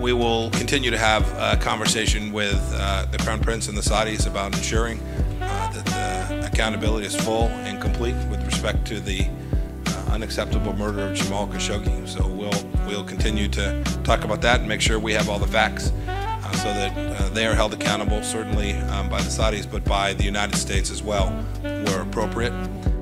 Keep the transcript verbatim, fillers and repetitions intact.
we will continue to have a conversation with uh, the Crown Prince and the Saudis about ensuring uh, that the accountability is full and complete with respect to the uh, unacceptable murder of Jamal Khashoggi. So we'll we'll continue to talk about that and make sure we have all the facts uh, so that uh, they are held accountable, certainly um, by the Saudis, but by the United States as well, where appropriate.